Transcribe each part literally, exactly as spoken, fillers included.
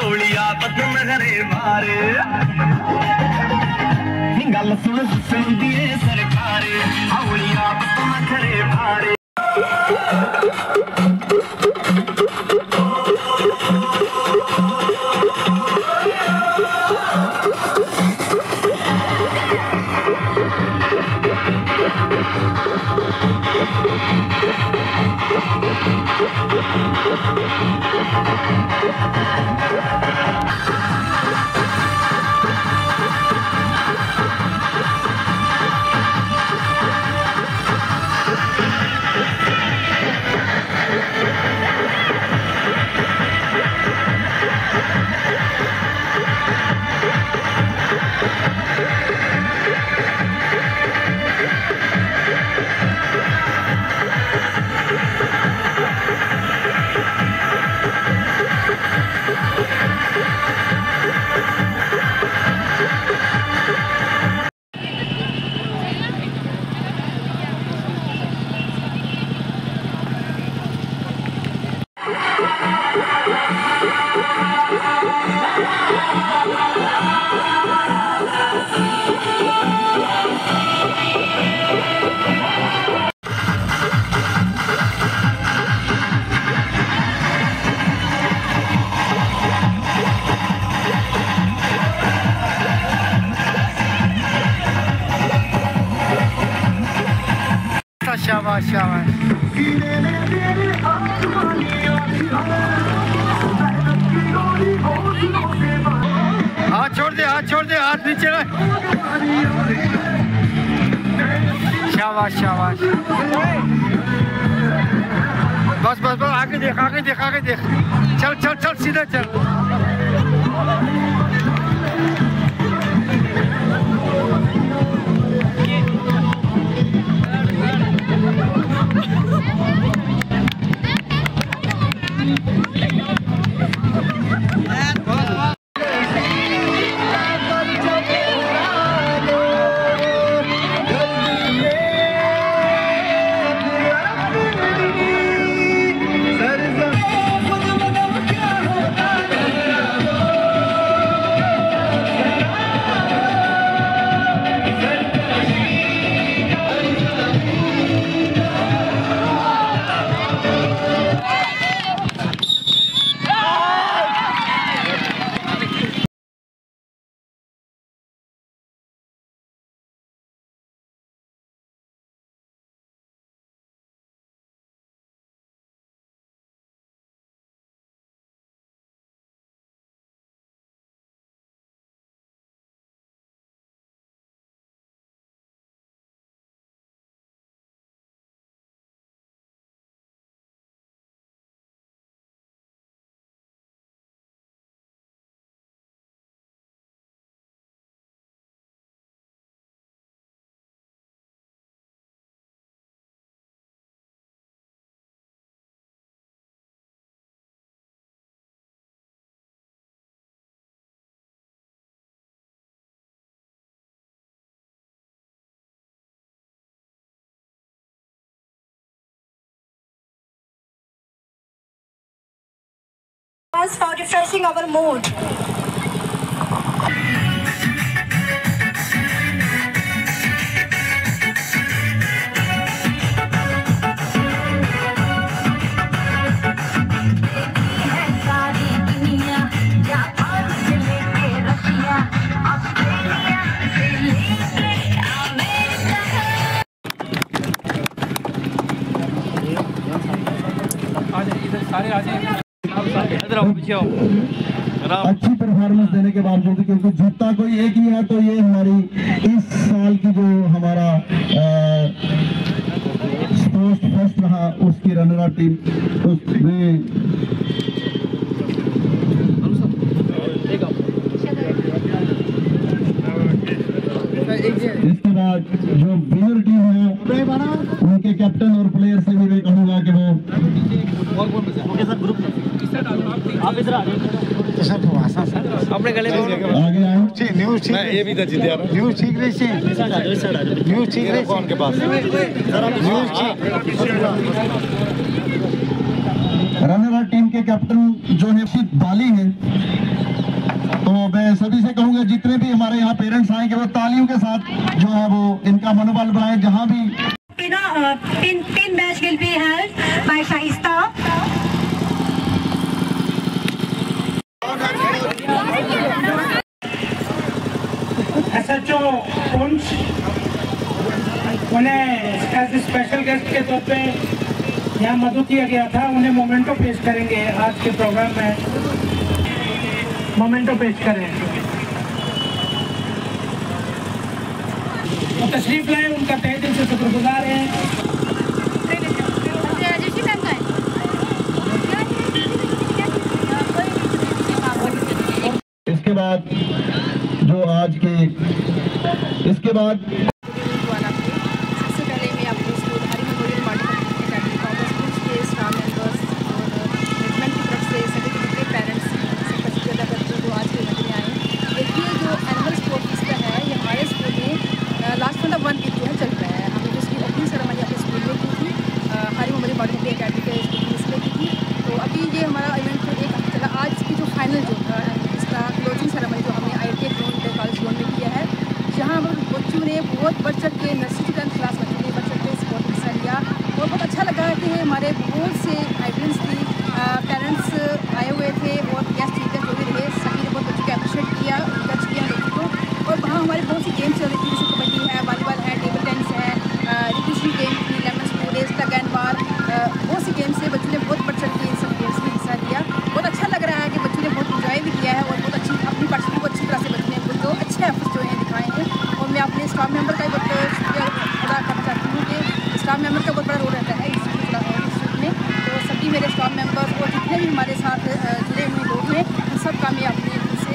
हौलिया पतन घरे मारे गल सुन सुनदी सरकार हौलिया पतन घरे मारे शाबाश शाबाश। हाथ छोड़ दे, हाथ छोड़ दे, हाथ नीचे रख। शाबाश शाबाश। बस बस बस, आगे देख, आगे देख, आगे देख। चल चल चल, सीधा चल। For refreshing our mood. अच्छी परफॉर्मेंस देने के बावजूद, क्योंकि जीतता कोई एक ही है, तो ये हमारी इस साल की जो हमारा स्पोर्ट्स फेस्ट रहा उसकी रनर अप टीम, उसमें इसके बाद जो विनर टीम है उनके कैप्टन और प्लेयर से भी मैं कहूँगा कि वो अपने गले में आगे आए। न्यूज़ ठीक ये भी था जीत यार। न्यूज़ ठीक रही थी, न्यूज़ ठीक रही कौन के पास न्यूज़ ठीक। रनर टीम के कैप्टन जो है बाली है, जो जितने भी हमारे यहाँ पेरेंट्स आएंगे वो तालियों के साथ जो है वो इनका मनोबल बढ़ाएं। जहाँ भी You know, uh, pin pin match will be held by Shaista. S H O Poonch उन्हें एज स्पेशल गेस्ट के तौर पे यहाँ मदु किया गया था, उन्हें मोमेंटो पेश करेंगे आज के प्रोग्राम में। मोमेंटो पेश करें, वो तशरीफ लाए, उनका तहे दिल से शुक्रगुजार हैं। इसके बाद जो आज के इसके बाद सबसे पहले मैं अपने school Hari memorial party academy commerce school के स्टाफ मेंबर्स और मैनेजमेंट की तरफ से सभी जितने पेरेंट्स से पसंदीदा बच्चों जो आज के नजर आए। देखिए, जो एनुअल स्पोर्ट इसका है, ये हमारे स्कूल में लास्ट मतलब वन वीक जो है चल रहा है। हमने जो इसकी ओपनिंग सेरेमनी अपने स्कूल में की थी, हरी मेमोरियल पार्टी अकेडमी के स्कूल में इसमें की थी। तो अभी ये हमारा इवेंट एक हफ्ते चला। आज की जो फाइनल जो था इसका क्लोजिंग सेरेमनी जो हमने I T I zone college zone में किया है, जहाँ बच्चों ने बहुत बढ़ चढ़ के नर्सरी टू टेंथ क्लास बच्चों ने बढ़ चढ़ के स्पोर्ट में हिस्सा लिया और बहुत अच्छा लगा कि हमारे बहुत से आइडेंट्स थी, पेरेंट्स आए हुए थे और गेस्ट टीचर जो भी रहे, सभी ने बहुत बच्चों को अप्रिशिएट किया, टच किया बच्चों को। और वहाँ हमारी बहुत सी गेम्स चल रही थी, जैसे कबड्डी है, वॉलीबॉल है, टेबल टेनिस है, रिक्वेशन गेम थी, lemon spoon race, tug and bar, बहुत सी गेम्स से बच्चों ने बहुत बढ़ चढ़ के इन सब गेम्स में हिस्सा लिया। बहुत अच्छा लग रहा है कि बच्चों ने बहुत इंजॉय भी किया है और बहुत अच्छी अपनी पार्टिसिपेट को अच्छी तरह से बच्चों ने जो अच्छे एफर्ट्स जो हैं दिखाए हैं। और मैं अपने स्टाफ मेंबर का बहुत शुक्रिया अदा करना चाहती हूँ कि स्टाफ मेंबर का बहुत बड़ा रोल रहता है इस इंस्टीट्यूट में। तो सभी मेरे स्टाफ मेंबर्स और जितने भी हमारे साथ जुड़े हुए लोग हैं, उन सब का मैं अपने से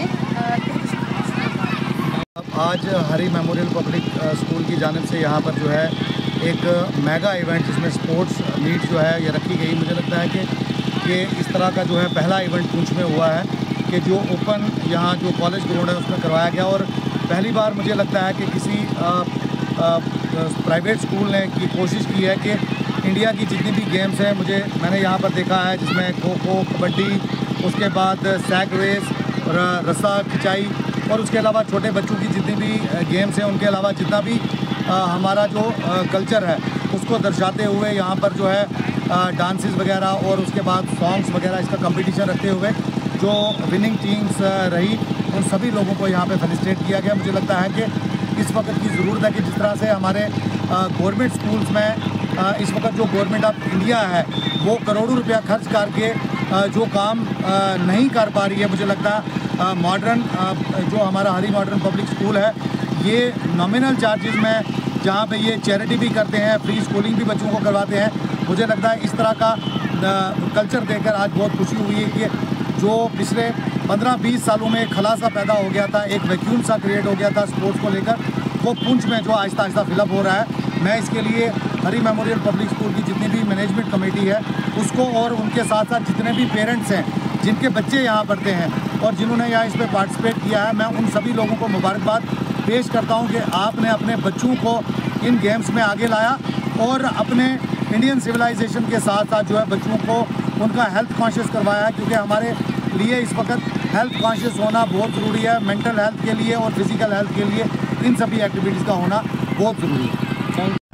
आज हरी मेमोरियल पब्लिक स्कूल की जानिब से यहाँ पर जो है एक मेगा इवेंट जिसमें स्पोर्ट्स मीट जो है ये रखी गई। मुझे लगता है कि ये इस तरह का जो है पहला इवेंट पुंछ में हुआ है कि जो ओपन यहाँ जो कॉलेज ग्राउंड है उसमें करवाया गया। और पहली बार मुझे लगता है कि किसी प्राइवेट स्कूल ने की कोशिश की है कि इंडिया की जितनी भी गेम्स हैं, मुझे मैंने यहाँ पर देखा है जिसमें खो खो, कबड्डी, उसके बाद सैक रेस, रस्सा खिंचाई और उसके अलावा छोटे बच्चों की जितनी भी गेम्स हैं, उनके अलावा जितना भी आ, हमारा जो आ, कल्चर है उसको दर्शाते हुए यहाँ पर जो है डांसेस वगैरह और उसके बाद सॉन्ग्स वगैरह इसका कंपटीशन रखते हुए जो विनिंग टीम्स रही उन सभी लोगों को यहाँ पे फेलिसिटेट किया गया। मुझे लगता है कि इस वक्त की ज़रूरत है कि जिस तरह से हमारे गवर्नमेंट स्कूल्स में आ, इस वक्त जो गवर्नमेंट ऑफ इंडिया है वो करोड़ों रुपया खर्च करके आ, जो काम आ, नहीं कर पा रही है, मुझे लगता है मॉडर्न जो हमारा हरी मॉडर्न पब्लिक स्कूल है ये नॉमिनल चार्जेस में जहाँ पे ये चैरिटी भी करते हैं, फ्री स्कूलिंग भी बच्चों को करवाते हैं। मुझे लगता है इस तरह का कल्चर देखकर आज बहुत खुशी हुई है कि जो पिछले पंद्रह बीस सालों में एक खलासा पैदा हो गया था, एक वैक्यूम सा क्रिएट हो गया था स्पोर्ट्स को लेकर, वो पुंछ में जो आहिस्ता आहिस्ता फिलअप हो रहा है। मैं इसके लिए हरी मेमोरियल पब्लिक स्कूल की जितनी भी मैनेजमेंट कमेटी है उसको और उनके साथ साथ जितने भी पेरेंट्स हैं जिनके बच्चे यहाँ पढ़ते हैं और जिन्होंने यहाँ इस पर पार्टिसिपेट किया है, मैं उन सभी लोगों को मुबारकबाद पेश करता हूँ कि आपने अपने बच्चों को इन गेम्स में आगे लाया और अपने इंडियन सिविलाइजेशन के साथ साथ जो है बच्चों को उनका हेल्थ कॉन्शियस करवाया, क्योंकि हमारे लिए इस वक्त हेल्थ कॉन्शियस होना बहुत ज़रूरी है। मेंटल हेल्थ के लिए और फिज़िकल हेल्थ के लिए इन सभी एक्टिविटीज़ का होना बहुत ज़रूरी है।